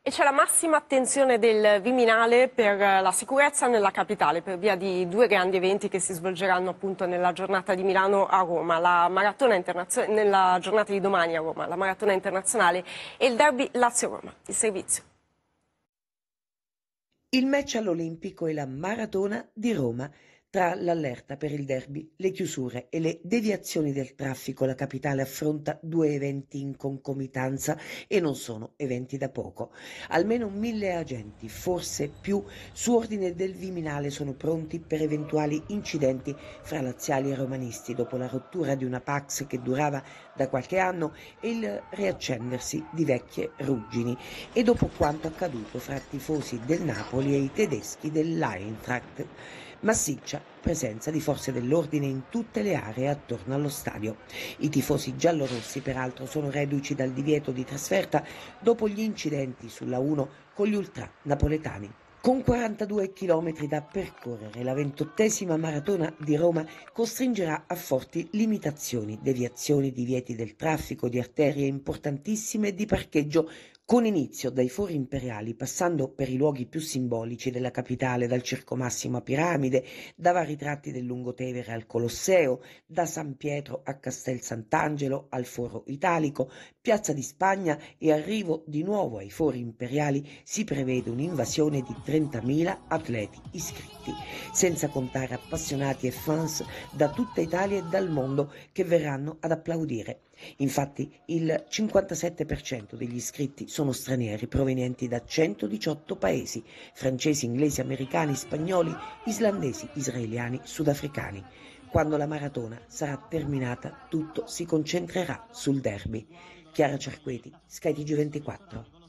E c'è la massima attenzione del Viminale per la sicurezza nella capitale, per via di due grandi eventi che si svolgeranno appunto nella giornata di Milano a Roma, nella giornata di domani a Roma, la maratona internazionale e il derby Lazio-Roma. Il servizio. Il match all'Olimpico e la maratona di Roma. Tra l'allerta per il derby, le chiusure e le deviazioni del traffico, la capitale affronta due eventi in concomitanza e non sono eventi da poco. Almeno 1000 agenti, forse più, su ordine del Viminale sono pronti per eventuali incidenti fra laziali e romanisti dopo la rottura di una Pax che durava da qualche anno e il riaccendersi di vecchie ruggini e dopo quanto accaduto fra tifosi del Napoli e i tedeschi dell'Eintracht. Massiccia presenza di forze dell'ordine in tutte le aree attorno allo stadio. I tifosi giallorossi peraltro sono reduci dal divieto di trasferta dopo gli incidenti sulla 1 con gli ultra napoletani. Con 42 chilometri da percorrere, la 28ª maratona di Roma costringerà a forti limitazioni, deviazioni, divieti del traffico, di arterie importantissime e di parcheggio, con inizio dai Fori Imperiali, passando per i luoghi più simbolici della capitale, dal Circo Massimo a Piramide, da vari tratti del Lungotevere al Colosseo, da San Pietro a Castel Sant'Angelo al Foro Italico, Piazza di Spagna e arrivo di nuovo ai Fori Imperiali, si prevede un'invasione di 30.000 atleti iscritti, senza contare appassionati e fans da tutta Italia e dal mondo che verranno ad applaudire. Infatti il 57% degli iscritti sono stranieri provenienti da 118 paesi, francesi, inglesi, americani, spagnoli, islandesi, israeliani, sudafricani. Quando la maratona sarà terminata, tutto si concentrerà sul derby. Chiara Cerqueti, Sky TG24.